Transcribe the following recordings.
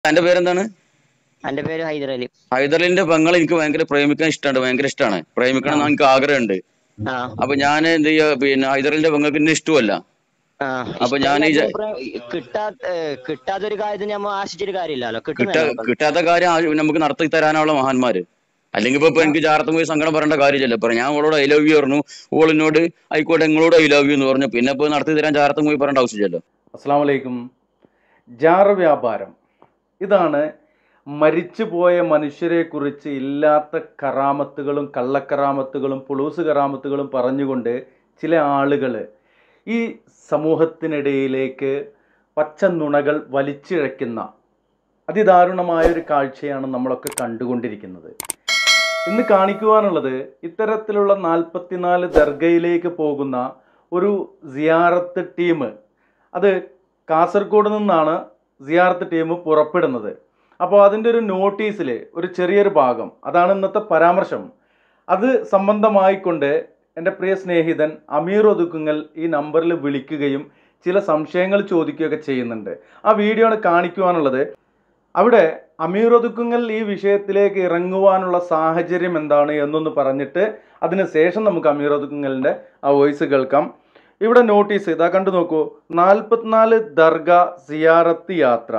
എന്റെ പേരെന്താണ്? എന്റെ പേര് ഹൈദരലി. ഹൈദരലിന്റെ പെങ്ങൾ എനിക്ക് പ്രേമിക്കാൻ ഇഷ്ടമാണ്, ഭയങ്കര ഇഷ്ടമാണ്. പ്രേമിക്കണം എന്ന് എനിക്ക് ആഗ്രഹമുണ്ട്. അപ്പൊ ഞാൻ എന്ത് ചെയ്യാ, പിന്നെ ഹൈദരലിന്റെ പെങ്ങൾക്ക് എന്നെ ഇഷ്ടമല്ല. അപ്പൊ ഞാൻ കിട്ടാത്തൊരു കാര്യത്തിന് നമ്മൾ ആശിച്ചൊരു കാര്യമില്ലല്ലോ, കിട്ടാത്ത കാര്യം നമുക്ക് നടത്തി തരാനുള്ള മഹാന്മാര്. അല്ലെങ്കിൽ ഇപ്പൊ എനിക്ക് ജാറത്ത് പോയി സങ്കടം പറയേണ്ട കാര്യമില്ലല്ലോ. ഇപ്പൊ ഞാൻ അവളോട് ഐ ലവ് യു പറഞ്ഞു, ഓളിനോട് ആയിക്കോട്ടെ നിങ്ങളോട് ഐ ലവ് യു എന്ന് പറഞ്ഞു. പിന്നെ ഇപ്പൊ നടത്തി തരാൻ ജാറത്ത് പോയി പറയേണ്ട ആവശ്യമില്ലല്ലോ. അസ്സലാമു അലൈക്കും. ജാർ വ്യാപാരം, ഇതാണ് മരിച്ചുപോയ മനുഷ്യരെക്കുറിച്ച് ഇല്ലാത്ത കറാമത്തുകളും കള്ളക്കറാമത്തുകളും പുളൂസ് കറാമത്തുകളും പറഞ്ഞുകൊണ്ട് ചില ആളുകൾ ഈ സമൂഹത്തിനിടയിലേക്ക് പച്ച നുണകൾ വലിച്ചിഴയ്ക്കുന്ന അതിദാരുണമായൊരു കാഴ്ചയാണ് നമ്മളൊക്കെ കണ്ടുകൊണ്ടിരിക്കുന്നത്. ഇന്ന് കാണിക്കുവാനുള്ളത് ഇത്തരത്തിലുള്ള 44 ദർഗയിലേക്ക് പോകുന്ന ഒരു സിയാറത്ത് ടീം. അത് കാസർഗോഡ് നിന്നാണ് സിയാറത്ത് ടീം പുറപ്പെടുന്നത്. അപ്പോൾ അതിൻ്റെ ഒരു നോട്ടീസിൽ ഒരു ചെറിയൊരു ഭാഗം, അതാണ് ഇന്നത്തെ പരാമർശം. അത് സംബന്ധമായിക്കൊണ്ട് എൻ്റെ പ്രിയ സ്നേഹിതൻ അമീർ ഒതുക്കുങ്ങൽ ഈ നമ്പറിൽ വിളിക്കുകയും ചില സംശയങ്ങൾ ചോദിക്കുകയൊക്കെ ചെയ്യുന്നുണ്ട്. ആ വീഡിയോ ആണ് കാണിക്കുവാനുള്ളത്. അവിടെ അമീർ ഒതുക്കുങ്ങൽ ഈ വിഷയത്തിലേക്ക് ഇറങ്ങുവാനുള്ള സാഹചര്യം എന്താണ് എന്നൊന്ന് പറഞ്ഞിട്ട് അതിന് ശേഷം നമുക്ക് അമീർ ഒതുക്കുങ്ങലിൻ്റെ ആ വോയിസ് കേൾക്കാം. ഇവിടെ നോട്ടീസ് ഇതാ കണ്ടു നോക്കൂ. 44 ദർഗ സിയാറത്ത് യാത്ര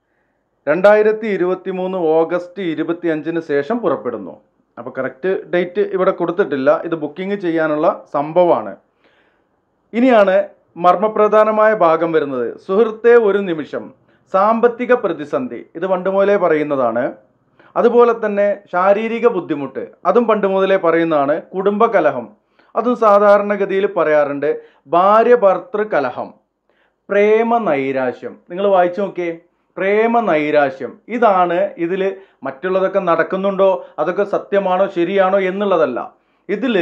2023 ഓഗസ്റ്റ് 25 ശേഷം പുറപ്പെടുന്നു. അപ്പോൾ കറക്റ്റ് ഡേറ്റ് ഇവിടെ കൊടുത്തിട്ടില്ല, ഇത് ബുക്കിംഗ് ചെയ്യാനുള്ള സംഭവമാണ്. ഇനിയാണ് മർമ്മപ്രധാനമായ ഭാഗം വരുന്നത്. സുഹൃത്തെ, ഒരു നിമിഷം. സാമ്പത്തിക പ്രതിസന്ധി, ഇത് പണ്ട് മുതലേ പറയുന്നതാണ്. അതുപോലെ തന്നെ ശാരീരിക ബുദ്ധിമുട്ട്, അതും പണ്ട് മുതലേ പറയുന്നതാണ്. കുടുംബകലഹം, അതും സാധാരണഗതിയിൽ പറയാറുണ്ട്. ഭാര്യ ഭർത്തൃ കലഹം, പ്രേമ നൈരാശ്യം. നിങ്ങൾ വായിച്ചു നോക്കിയേ, പ്രേമ നൈരാശ്യം. ഇതാണ് ഇതിൽ. മറ്റുള്ളതൊക്കെ നടക്കുന്നുണ്ടോ, അതൊക്കെ സത്യമാണോ ശരിയാണോ എന്നുള്ളതല്ല. ഇതിൽ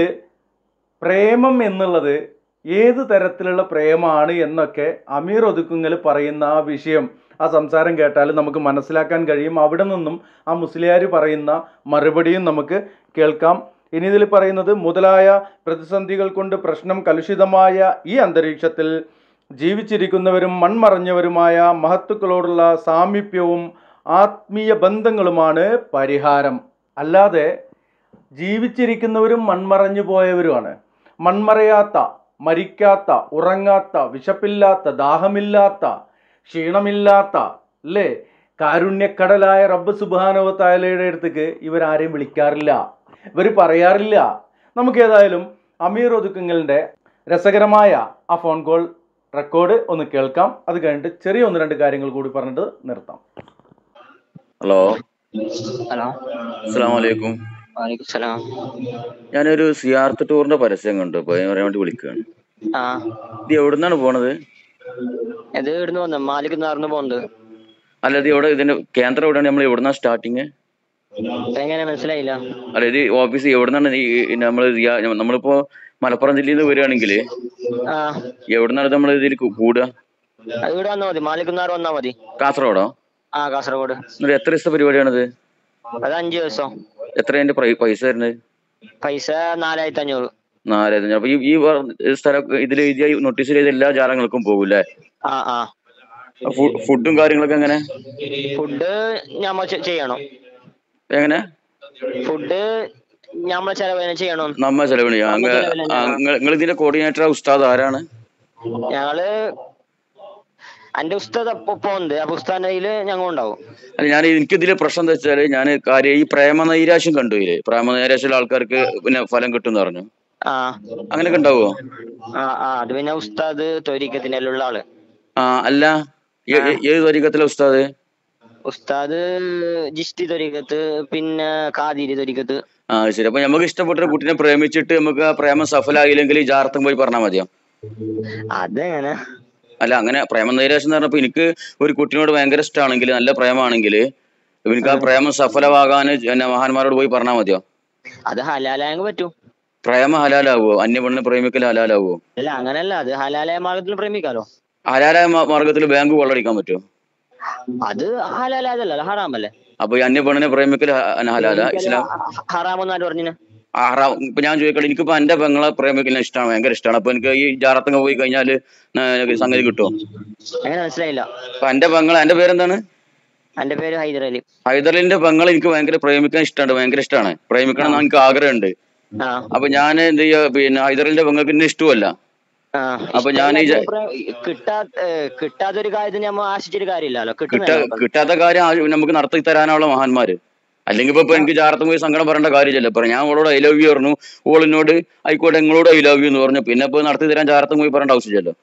പ്രേമം എന്നുള്ളത് ഏത് തരത്തിലുള്ള പ്രേമമാണ് എന്നൊക്കെ അമീർ ഒതുക്കുങ്ങൽ പറയുന്ന ആ വിഷയം, ആ സംസാരം കേട്ടാൽ നമുക്ക് മനസ്സിലാക്കാൻ കഴിയും. അവിടെ നിന്നും ആ മുസ്ലിയാർ പറയുന്ന മറുപടിയും നമുക്ക് കേൾക്കാം. ഇനി ഇതിൽ പറയുന്നത്, മുതലായ പ്രതിസന്ധികൾ കൊണ്ട് പ്രശ്നം കലുഷിതമായ ഈ അന്തരീക്ഷത്തിൽ ജീവിച്ചിരിക്കുന്നവരും മൺമറഞ്ഞവരുമായ മഹത്തുക്കളോടുള്ള സാമീപ്യവും ആത്മീയ ബന്ധങ്ങളുമാണ് പരിഹാരം. അല്ലാതെ ജീവിച്ചിരിക്കുന്നവരും മൺമറഞ്ഞു പോയവരുമാണ്. മൺമറയാത്ത, മരിക്കാത്ത, ഉറങ്ങാത്ത, വിശപ്പില്ലാത്ത, ദാഹമില്ലാത്ത, ക്ഷീണമില്ലാത്ത, അല്ലേ, കാരുണ്യക്കടലായ റബ്ബ് സുബ്ഹാനഹു വ തആലയുടെ അടുത്തേക്ക് ഇവരാരെയും വിളിക്കാറില്ല, ഇവർ പറയാറില്ല. നമുക്ക് ഏതായാലും അമീർ ഒതുക്കുങ്ങലിൻ്റെ രസകരമായ ആ ഫോൺ കോൾ റെക്കോർഡ് ഒന്ന് കേൾക്കാം. അത് കഴിഞ്ഞിട്ട് ചെറിയ 1-2 കാര്യങ്ങൾ കൂടി പറഞ്ഞിട്ട് നിർത്താം. ഹലോ, ഹലോ, അസ്സലാമു അലൈക്കും. വലൈക്കും സലാം. ഞാനൊരു സിയാർത്ത് ടൂറിന്റെ പരസ്യം കണ്ടു, അപ്പൊ അതിന് പറയാൻ വേണ്ടി വിളിക്കുകയാണ്. ഇത് എവിടുന്നാണ് പോണത്? ഇത് ഇവിടുന്ന് വന്നു, മാലിക്കുന്നാർന്ന് പോകുന്നത്. അല്ല, ഇത് എവിടെ, ഇതിന്റെ കേന്ദ്രം എവിടെയാണ്? നമ്മൾ എവിടുന്നാ സ്റ്റാർട്ടിങ്? എങ്ങനെ മനസ്സിലായില്ല? അല്ല, ഇത് ഓഫീസ് എവിടുന്നാണ്? നമ്മളിപ്പോ മലപ്പുറം ജില്ലയിൽ നിന്ന് വരികയാണെങ്കിൽ എവിടുന്നാണ് നമ്മൾ ഇതിൽ കൂടുക? അത് ഇവിടെ വന്നാ മതി, മാലിക്കുന്നാർ വന്നാ മതി. കാസർഗോഡോ? കാസർഗോഡ്. എത്ര ദിവസത്തെ പരിപാടിയാണത്? അത് 5 ദിവസം. എത്ര അതിന്റെ പൈസ വരുന്നത്? പൈസ 4500. 4500. അപ്പൊ ഈ സ്ഥലം ഇതിൽ എഴുതിയ നോട്ടീസിൽ എഴുതിയ എല്ലാ ജാലങ്ങൾക്കും പോകൂല്ലേ? ഫുഡും കാര്യങ്ങളൊക്കെ എങ്ങനെ? ഫുഡ് ഞമ്മ ചെയ്യണം. എങ്ങനെ? ഫുഡ് ഞമ്മ ചെലവിന് ചെയ്യണം. നമ്മ ചെലവിന്. നിങ്ങൾ ഇതിന്റെ കോർഡിനേറ്റർ ഉസ്താദ് ആരാണ്? ഞങ്ങള് എന്റെ ഉസ്താദ് പോകുന്നത്, അപ്പൊ ഉസ്താദില് ഞങ്ങൾ ഉണ്ടാവും. അല്ല, എനിക്കിതില് പ്രശ്നം എന്താ വെച്ചാല്, ഞാൻ കാര്യം ഈ പ്രേമ നൈരാശ്യം കണ്ടുപോയില്ലേ, പ്രേമ നൈരാശ്യം ആൾക്കാർക്ക് പിന്നെ ഫലം കിട്ടും എന്ന് പറഞ്ഞു. അങ്ങനെയൊക്കെ ഉണ്ടാവോ? അത് പിന്നെ ഉസ്താദ് ത്വരീഖത്തിനുള്ള ആള്. അല്ല, ഏത് ത്വരീഖത്തിലെ ഉസ്താദ്? ഉസ്താദ് ജിഷ്ടി ത്വരീഖത്ത്, പിന്നെ ഖാദിരി ത്വരീഖത്ത്. ശരി. അപ്പൊ നമുക്ക് ഇഷ്ടപ്പെട്ട ഒരു കുട്ടിനെ പ്രേമിച്ചിട്ട് നമുക്ക് ആ പ്രേമം സഫലായില്ലെങ്കിൽ ഈ ജാറത്തും പോയി പറഞ്ഞാൽ മതിയോ? അതെങ്ങനെ? അല്ല, അങ്ങനെ പ്രേമ നൈരാശ്യം എന്ന് പറഞ്ഞപ്പോ എനിക്ക് ഒരു കുട്ടിനോട് ഭയങ്കര ഇഷ്ടമാണെങ്കിൽ, നല്ല പ്രേമാണെങ്കിൽ, എനിക്ക് ആ പ്രേമം സഫലമാകാൻ മഹാന്മാരോട് പോയി പറഞ്ഞാൽ മതിയോ? അത് ഹലാലായ പറ്റും. പ്രേമ ഹലാലാവോ? അന്യപെണ്ണിനെ പ്രേമിക്കൽ ഹലാലാവോ? അല്ല, അങ്ങനല്ല. അത് ഹലാലായ മാർഗത്തിൽ പ്രേമിക്കാലോ. ഹലാലായ മാർഗത്തിൽ ബാങ്ക് കൊള്ളടിക്കാൻ പറ്റുമോ? അത് ഹലാലല്ല, ഹറാമല്ലേ. അപ്പൊ ഈ അന്യപെണ്ണിനെ പ്രേമിക്കൽ ഹലാല? ഇസ്ലാം ഹറാമെന്നാണ് പറഞ്ഞു. ഇപ്പൊ ഞാൻ ചോദിക്കട്ടെ, എനിക്കിപ്പോ എന്റെ പെങ്ങളെ പ്രേമിക്കുന്ന ഇഷ്ടമാണ്, ഭയങ്കര ഇഷ്ടമാണ്. അപ്പൊ എനിക്ക് ഈ ജാറത്തങ്ങ പോയി കഴിഞ്ഞാല് സംഗതി കിട്ടുമോ? അങ്ങനെ മനസ്സിലായില്ല. അപ്പൊ എന്റെ പേരെന്താണ്? എന്റെ പേര് ഹൈദരലി. ഹൈദരലിന്റെ പെങ്ങൾ എനിക്ക് ഭയങ്കര പ്രേമിക്കാൻ ഇഷ്ടമാണ്, ഭയങ്കര ഇഷ്ടമാണ്, പ്രേമിക്കണം എന്ന് എനിക്ക് ആഗ്രഹമുണ്ട്. അപ്പൊ ഞാൻ എന്ത് ചെയ്യാ, പിന്നെ ഹൈദരലിന്റെ പെങ്ങൾക്ക് എന്നെ ഇഷ്ടമല്ല. അപ്പൊ ഞാൻ കിട്ടാത്തൊരു കാര്യത്തിന് നമ്മൾ ആശിച്ചൊരു കാര്യമില്ലല്ലോ. കിട്ടാത്ത കാര്യം നമുക്ക് നടത്തി തരാനുള്ള മഹാന്മാര്. അല്ലെങ്കിൽ ഇപ്പൊ എനിക്ക് ജാറത്തും പോയി സങ്കടം പറയേണ്ട കാര്യമില്ലല്ലോ. ഇപ്പൊ ഞാൻ ഓളോട് ഐ ലവ് യു പറഞ്ഞു, ഓളിനോട് ആയിക്കോട്ടെ നിങ്ങളോട് ഐ ലവ് യു എന്ന് പറഞ്ഞു, പിന്നെ ഇപ്പൊ നടത്തി തരാൻ ജാറത്തും പോയി പറയേണ്ട ആവശ്യമില്ലല്ലോ.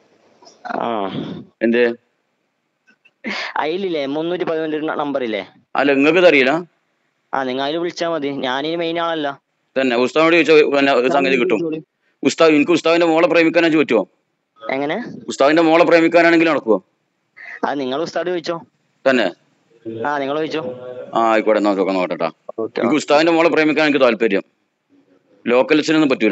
എന്തേ അതിലില്ലേ 311 നമ്പറില്ലേ? അല്ല നിങ്ങൾക്ക് അറിയില്ല. നിങ്ങൾ അതിൽ വിളിച്ചാൽ മതി, ഞാനീ മെയിൻ ആണല്ലോ. തന്നെ ഉസ്താദിനോട് ചോദിച്ചാൽ സംഗതി കിട്ടും. ഉസ്താദ് എനിക്ക് ഉസ്താദിന്റെ മോളെ പ്രേമിക്കാനാ പറ്റുമോ? എങ്ങനെ? ഉസ്താദിന്റെ മോളെ പ്രേമിക്കാനാണെങ്കിലും നടക്കുവോ? അത് നിങ്ങൾ ഉസ്താദ് ചോദിച്ചോ. തന്നെ? നിങ്ങൾ ചോദിച്ചോ. ആയിക്കോട്ടെ, നോക്കട്ടെ. എനിക്ക് ഉസ്താദിന്റെ മോളെ പ്രേമിക്കാൻ എനിക്ക് താല്പര്യം. ലോക്കൽസിനൊന്നും പറ്റൂല.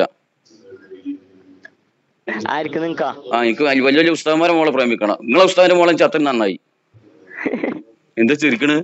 എനിക്ക് വലിയ വലിയ ഉസ്താദ്മാരെ മോളെ പ്രേമിക്കണം. നിങ്ങളെ ഉസ്താദിന്റെ മോളെ എനിക്ക് അത്രയും നന്നായി. എന്താ ചിരിക്കണ്?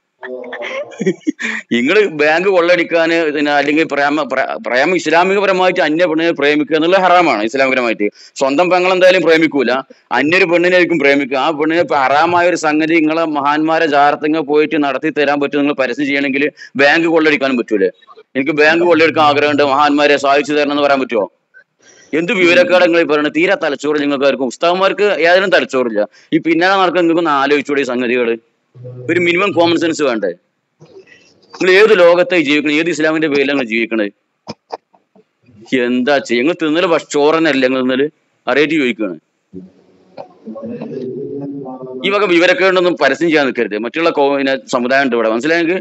നിങ്ങള് ബാങ്ക് കൊള്ളടിക്കാന് അല്ലെങ്കിൽ പ്രേമം ഇസ്ലാമികപരമായിട്ട് അന്യ പെണ്ണിനെ പ്രേമിക്കുക എന്നുള്ള ഹറാമാണ്. ഇസ്ലാമികപരമായിട്ട് സ്വന്തം പെങ്ങൾ എന്തായാലും പ്രേമിക്കൂല, അന്യൊരു പെണ്ണിനായിരിക്കും പ്രേമിക്കുക. ആ പെണ്ണിന് ഹറാമായ ഒരു സംഗതി നിങ്ങളെ മഹാന്മാരെ ജാറത്തിങ്ങ പോയിട്ട് നടത്തി തരാൻ പറ്റും. നിങ്ങൾ പരസ്യം ചെയ്യണമെങ്കിൽ ബാങ്ക് കൊള്ളടിക്കാനും പറ്റൂലേ? എനിക്ക് ബാങ്ക് കൊള്ളയെടുക്കാൻ ആഗ്രഹമുണ്ട്, മഹാന്മാരെ സഹായിച്ചു തരണം എന്ന് പറയാൻ പറ്റുമോ? എന്ത് വിവരക്കേട് നിങ്ങൾ പറയുന്നത്? തീരെ തലച്ചോറ് നിങ്ങൾക്കാർക്കും. ഉസ്താദ്മാർക്ക് ഏതായാലും തലച്ചോറില്ല. ഈ പിന്നാലെ നടക്കാൻ നിങ്ങൾക്കൊന്ന് ആലോചിച്ചൂടെ ഈ സംഗതികള്? ഒരു മിനിമം കോമൺ സെൻസ് വേണ്ടേ? നിങ്ങൾ ഏത് ലോകത്തായി ജീവിക്കണേ? ഏത് ഇസ്ലാമിന്റെ പേരിലാണ് നിങ്ങൾ ജീവിക്കണേ? എന്താ ചെയ്യുക? നിങ്ങൾ തിന്നല് ചോറന്നല്ലേ നിങ്ങൾ തിന്നല്? അറിയാറ്റ് ചോദിക്കാണ്. ഈ വക വിവരക്കേണ്ടൊന്നും പരസ്യം ചെയ്യാൻ നിൽക്കരുത്. മറ്റുള്ള സമുദായം ഉണ്ട് ഇവിടെ, മനസ്സിലായെങ്കിൽ.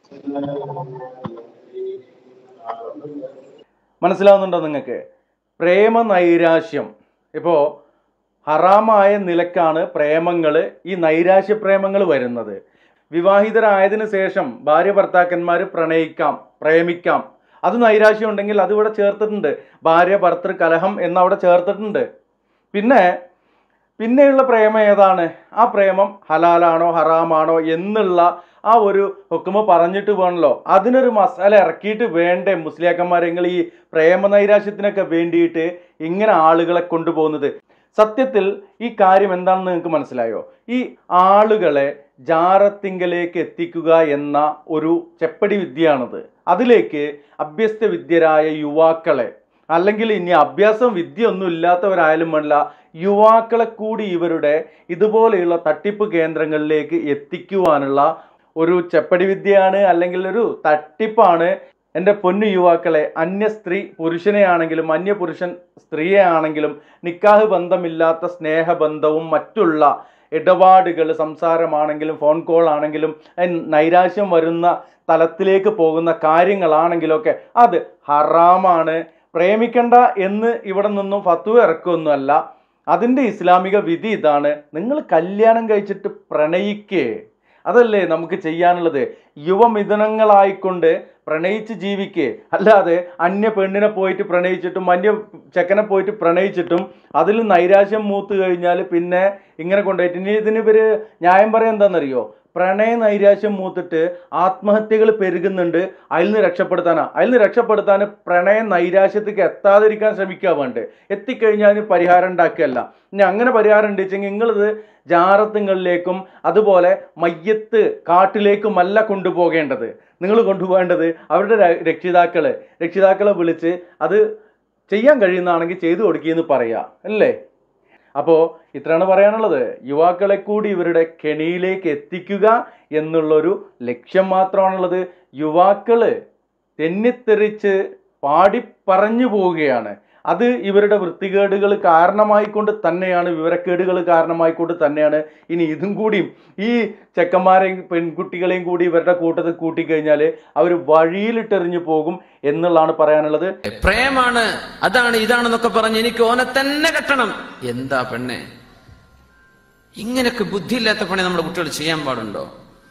മനസ്സിലാവുന്നുണ്ടോ നിങ്ങൾക്ക്? പ്രേമ നൈരാശ്യം ഇപ്പോൾ ഹറാമായ നിലക്കാണ് പ്രേമങ്ങൾ, ഈ നൈരാശ്യ പ്രേമങ്ങൾ വരുന്നത്. വിവാഹിതരായതിനു ശേഷം ഭാര്യ ഭർത്താക്കന്മാർ പ്രേമിക്കാം. അത് നൈരാശ്യം ഉണ്ടെങ്കിൽ അതിവിടെ ചേർത്തിട്ടുണ്ട്. ഭാര്യ ഭർത്തൃ കലഹം എന്നവിടെ ചേർത്തിട്ടുണ്ട്. പിന്നെയുള്ള പ്രേമം ഏതാണ്? ആ പ്രേമം ഹലാലാണോ ഹറാമാണോ എന്നുള്ള ആ ഒരു ഹുക്മ പറഞ്ഞിട്ട് വേണമല്ലോ അതിനൊരു മസാല ഇറക്കിയിട്ട് വേണ്ടേ മുസ്ലിയാക്കന്മാരെ നിങ്ങൾ ഈ പ്രേമ നൈരാശ്യത്തിനൊക്കെ വേണ്ടിയിട്ട് ഇങ്ങനെ ആളുകളെ കൊണ്ടുപോകുന്നത്? സത്യത്തിൽ ഈ കാര്യം എന്താണെന്ന് നിങ്ങൾക്ക് മനസ്സിലായോ? ഈ ആളുകളെ ജാറത്തിങ്കലേക്ക് എത്തിക്കുക എന്ന ഒരു ചെപ്പടി വിദ്യയാണത്. അതിലേക്ക് അഭ്യസ്ത വിദ്യരായ യുവാക്കളെ, അല്ലെങ്കിൽ ഇനി അഭ്യാസം വിദ്യ ഒന്നും ഇല്ലാത്തവരായാലും വേണ്ട, യുവാക്കളെ കൂടി ഇവരുടെ ഇതുപോലെയുള്ള തട്ടിപ്പ് കേന്ദ്രങ്ങളിലേക്ക് എത്തിക്കുവാനുള്ള ഒരു ചെപ്പടി വിദ്യയാണ്, അല്ലെങ്കിൽ ഒരു തട്ടിപ്പാണ്. എൻ്റെ പൊന്നു യുവാക്കളെ, അന്യ സ്ത്രീ പുരുഷനെ ആണെങ്കിലും അന്യ പുരുഷൻ സ്ത്രീയെ ആണെങ്കിലും നിക്കാഹ് ബന്ധമില്ലാത്ത സ്നേഹബന്ധവും മറ്റുള്ള ഇടപാടുകൾ, സംസാരമാണെങ്കിലും ഫോൺ കോൾ ആണെങ്കിലും നൈരാശ്യം വരുന്ന തലത്തിലേക്ക് പോകുന്ന കാര്യങ്ങളാണെങ്കിലൊക്കെ അത് ഹറാമാണ്. പ്രേമിക്കണ്ട എന്ന് ഇവിടെ നിന്നും ഫത്വ ഇറക്കൊന്നുമല്ല. അതിൻ്റെ ഇസ്ലാമിക വിധി ഇതാണ്. നിങ്ങൾ കല്യാണം കഴിച്ചിട്ട് പ്രണയിക്കേ, അതല്ലേ നമുക്ക് ചെയ്യാനുള്ളത്. യുവമിഥുനങ്ങളായിക്കൊണ്ട് പ്രണയിച്ച് ജീവിക്കേ, അല്ലാതെ അന്യ പെണ്ണിനെ പോയിട്ട് പ്രണയിച്ചിട്ടും അന്യ ചെക്കനെ പോയിട്ട് പ്രണയിച്ചിട്ടും അതിൽ നൈരാശ്യം മൂത്ത് കഴിഞ്ഞാൽ പിന്നെ ഇങ്ങനെ കൊണ്ടുപോയിട്ട് ഇനി ഇതിന് ഇവർ ന്യായം പറയാൻ എന്താണെന്നറിയോ? പ്രണയ നൈരാശ്യം മൂത്തിട്ട് ആത്മഹത്യകൾ പെരുകുന്നുണ്ട്. അതിൽ നിന്ന് രക്ഷപ്പെടുത്താൻ പ്രണയ നൈരാശ്യത്തേക്ക് എത്താതിരിക്കാൻ ശ്രമിക്കുക വേണ്ടേ. എത്തിക്കഴിഞ്ഞാൽ പരിഹാരം ഉണ്ടാക്കുകയല്ല. ഇനി അങ്ങനെ പരിഹാരം ഉണ്ടെച്ചെങ്കിൽ നിങ്ങളിത് ജാറത്തുങ്ങളിലേക്കും അതുപോലെ മയ്യത്ത് കാട്ടിലേക്കുമല്ല കൊണ്ടുപോകേണ്ടത്. നിങ്ങൾ കൊണ്ടുപോകേണ്ടത് അവരുടെ രക്ഷിതാക്കളെ വിളിച്ച് അത് ചെയ്യാൻ കഴിയുന്നതാണെങ്കിൽ ചെയ്തു കൊടുക്കുകയെന്ന് പറയുക അല്ലേ. അപ്പോൾ ഇത്രയാണ് പറയാനുള്ളത്. യുവാക്കളെ കൂടി ഇവരുടെ കെണിയിലേക്ക് എത്തിക്കുക എന്നുള്ളൊരു ലക്ഷ്യം മാത്രമാണുള്ളത്. യുവാക്കൾ തെന്നിത്തെറിച്ച് പറഞ്ഞു പോവുകയാണ്. അത് ഇവരുടെ വൃത്തികേടുകൾ കാരണമായിക്കൊണ്ട് തന്നെയാണ്, വിവരക്കേടുകൾ കാരണമായിക്കൊണ്ട് തന്നെയാണ്. ഇനി ഇതും കൂടിയും ഈ ചെക്കന്മാരെയും പെൺകുട്ടികളെയും കൂടി ഇവരുടെ കൂട്ടത്തിൽ കൂട്ടിക്കഴിഞ്ഞാൽ അവർ വഴിയിലിട്ടെറിഞ്ഞു പോകും എന്നുള്ളതാണ് പറയാനുള്ളത്. പ്രേമാണ്, അതാണ് ഇതാണെന്നൊക്കെ പറഞ്ഞ് എനിക്ക് ഓനെ തന്നെ കെട്ടണം. എന്താ പെണ്ണെ, ഇങ്ങനൊക്കെ ബുദ്ധിയില്ലാത്ത പണി നമ്മുടെ കുട്ടികൾ ചെയ്യാൻ പാടുണ്ടോ?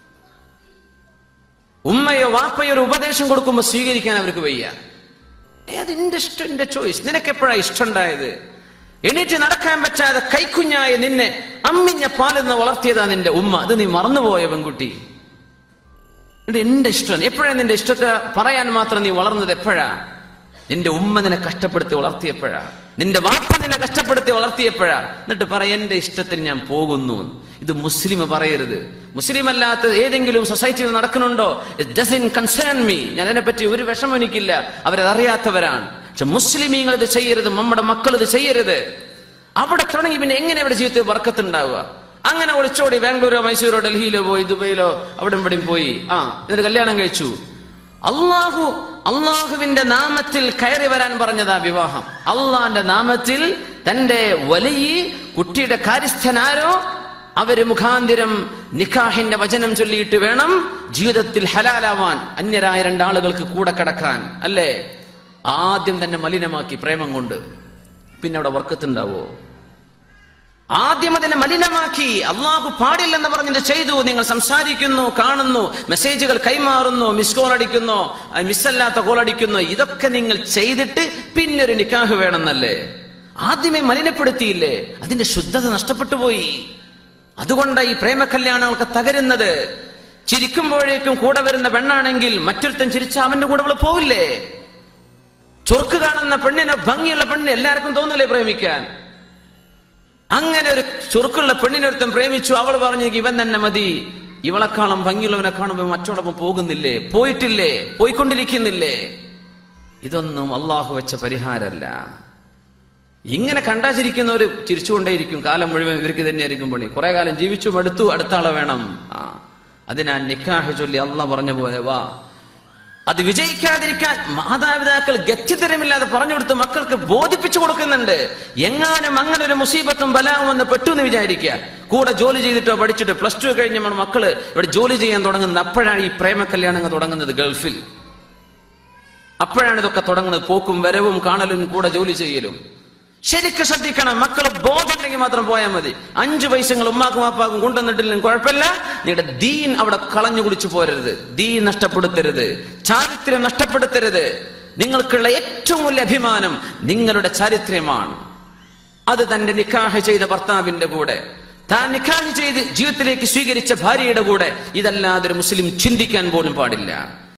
ഉമ്മയോ വാപ്പയോ ഒരു ഉപദേശം കൊടുക്കുമ്പോൾ സ്വീകരിക്കാൻ അവർക്ക് വയ്യ. അതിന്റെ ഇഷ്ടം, എന്റെ ചോയ്സ്. നിനക്ക് എപ്പോഴാ ഇഷ്ടം ഉണ്ടായത്? എണീറ്റ് നടക്കാൻ പറ്റാതെ കൈക്കുഞ്ഞായ നിന്നെ അമ്മിഞ്ഞ പാലെന്ന് വളർത്തിയതാ നിന്റെ ഉമ്മ. അത് നീ മറന്നുപോയ പെൺകുട്ടി. എന്റെ ഇഷ്ടം എപ്പോഴാ? നിന്റെ ഇഷ്ടത്തെ പറയാൻ മാത്രം നീ വളർന്നത് എപ്പോഴാ? നിന്റെ ഉമ്മ നിന്നെ കഷ്ടപ്പെടുത്തി വളർത്തിയപ്പോഴാ? നിന്റെ വാപ്പ നിന്നെ കഷ്ടപ്പെടുത്തി വളർത്തിയപ്പോഴാ. എന്നിട്ട് പറ എന്റെ ഇഷ്ടത്തിന് ഞാൻ പോകുന്നു. ഇത് മുസ്ലിം പറയരുത്. മുസ്ലിം അല്ലാത്ത ഏതെങ്കിലും സൊസൈറ്റിയിൽ നടക്കുന്നുണ്ടോ? It doesn't concern me. ഞാൻ അതിനെപ്പറ്റി ഒരു വിഷമം എനിക്കില്ല. അവരറിയാത്തവരാണ്. പക്ഷെ മുസ്ലിമീങ്ങൾ ഇത് ചെയ്യരുത്, നമ്മുടെ മക്കൾ ഇത് ചെയ്യരുത്. അവിടെ തുടങ്ങി പിന്നെ എങ്ങനെ അവിടെ ജീവിതത്തിൽ ബർക്കത്തുണ്ടാവുക? അങ്ങനെ ഒളിച്ചോടി ബാംഗ്ലൂരോ മൈസൂരോ ഡൽഹിയിലോ പോയി, ദുബൈയിലോ അവിടെ ഇവിടെയും പോയി എന്നിട്ട് കല്യാണം കഴിച്ചു. അള്ളാഹുവിന്റെ നാമത്തിൽ കയറി വരാൻ പറഞ്ഞതാ വിവാഹം. അള്ളാന്റെ നാമത്തിൽ തന്റെ വലിയ കുട്ടിയുടെ കാര്യസ്ഥനാരോ അവര് മുഖാന്തിരം നിക്കാഹിന്റെ വചനം ചൊല്ലിയിട്ട് വേണം ജീവിതത്തിൽ ഹലാലാവാൻ, അന്യരായ രണ്ടാളുകൾക്ക് കൂടെ കിടക്കാൻ. അല്ലേ? ആദ്യം തന്നെ മലിനമാക്കി പ്രേമം കൊണ്ട്. പിന്നെ അവിടെ വർക്കത്തുണ്ടാവോ? ആദ്യം അതിനെ മലിനമാക്കി. അള്ളാഹു പാടില്ലെന്ന് പറഞ്ഞിട്ട് ചെയ്തു. നിങ്ങൾ സംസാരിക്കുന്നു, കാണുന്നു, മെസ്സേജുകൾ കൈമാറുന്നു, മിസ് കോൾ അടിക്കുന്നു, മിസ്സല്ലാത്ത കോൾ അടിക്കുന്നു. ഇതൊക്കെ നിങ്ങൾ ചെയ്തിട്ട് പിന്നെ ഒരു നിക്കാഹ് വേണമെന്നല്ലേ? ആദ്യമേ മലിനപ്പെടുത്തിയില്ലേ? അതിന്റെ ശുദ്ധത നഷ്ടപ്പെട്ടു പോയി. അതുകൊണ്ടാണ് ഈ പ്രേമ കല്യാണങ്ങൾക്ക് തകരുന്നത്. ചിരിക്കുമ്പോഴേക്കും കൂടെ വരുന്ന പെണ്ണാണെങ്കിൽ മറ്റൊരുത്തൻ ചിരിച്ച അവന്റെ കൂടെ അവള് പോവില്ലേ? ചൊർക്ക് കാണുന്ന പെണ്ണിനെ, ഭംഗിയുള്ള പെണ്ണിനെ എല്ലാവർക്കും തോന്നില്ലേ പ്രേമിക്കാൻ? അങ്ങനെ ഒരു ചുറുക്കുള്ള പെണ്ണിനൊരുത്തൻ പ്രേമിച്ചു. അവൾ പറഞ്ഞു ഇവൻ തന്നെ മതി. ഇവളെക്കാളും ഭംഗിയുള്ളവനെ കാണുമ്പോൾ മറ്റോടൊപ്പം പോകുന്നില്ലേ? പോയിട്ടില്ലേ? പോയിക്കൊണ്ടിരിക്കുന്നില്ലേ? ഇതൊന്നും അള്ളാഹു വെച്ച പരിഹാരമല്ല. ഇങ്ങനെ കണ്ടാചിരിക്കുന്നവര് ചിരിച്ചുകൊണ്ടേയിരിക്കും കാലം മുഴുവൻ. ഇവർക്ക് തന്നെയായിരിക്കും പണി. കുറെ കാലം ജീവിച്ചു മടുത്തു, അടുത്ത ആളെ വേണം. അതിനാ നിക്കാഹ് ചൊല്ലി അള്ളാഹ് പറഞ്ഞ പോലെ വാ. അത് വിജയിക്കാതിരിക്കാൻ മാതാപിതാക്കൾ ഗത്യന്തരമില്ലാതെ പറഞ്ഞു കൊടുത്ത് മക്കൾക്ക് ബോധിപ്പിച്ചു കൊടുക്കുന്നുണ്ട്. എങ്ങാനും അങ്ങനെ ഒരു മുസീബത്തും ബലാവും വന്ന് പെട്ടു എന്ന് വിചാരിക്കുക. കൂടെ ജോലി ചെയ്തിട്ടോ പഠിച്ചിട്ടോ +2 കഴിഞ്ഞ മക്കള് ഇവിടെ ജോലി ചെയ്യാൻ തുടങ്ങുന്നത്. അപ്പോഴാണ് ഈ പ്രേമ കല്യാണങ്ങൾ തുടങ്ങുന്നത് ഗൾഫിൽ. അപ്പോഴാണ് ഇതൊക്കെ തുടങ്ങുന്നത്. പോക്കും വരവും കാണലും കൂടെ ജോലി ചെയ്യലും. ശരിക്കും ശ്രദ്ധിക്കണം. മക്കള് ബോധമുണ്ടെങ്കിൽ മാത്രം പോയാൽ മതി. 5 പൈസകൾ ഉമ്മാക്കും വാപ്പാക്കും കൊണ്ടുവന്നിട്ടില്ലെങ്കിലും കുഴപ്പമില്ല. നിങ്ങളുടെ ദീൻ അവിടെ കളഞ്ഞു കുടിച്ചു പോരരുത്. ദീൻ നഷ്ടപ്പെടുത്തരുത്. ചാരിത്രം നഷ്ടപ്പെടുത്തരുത്. നിങ്ങൾക്കുള്ള ഏറ്റവും വലിയ അഭിമാനം നിങ്ങളുടെ ചാരിത്രമാണ്. അത് തന്റെ നിക്കാഹ് ചെയ്ത ഭർത്താവിന്റെ കൂടെ, താൻ നിക്കാഹ് ചെയ്ത് ജീവിതത്തിലേക്ക് സ്വീകരിച്ച ഭാര്യയുടെ കൂടെ. ഇതല്ലാതെ ഒരു മുസ്ലിം ചിന്തിക്കാൻ പോലും പാടില്ല.